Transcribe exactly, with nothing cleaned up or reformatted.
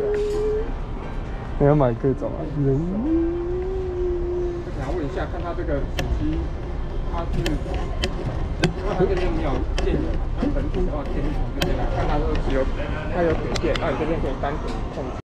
你要买各种啊。人。 我想问一下，看它这个主机，它是，因为它这边没有电源，它本体的话电力从这边来，看它都只有它有给电，那你这边可以单独控制。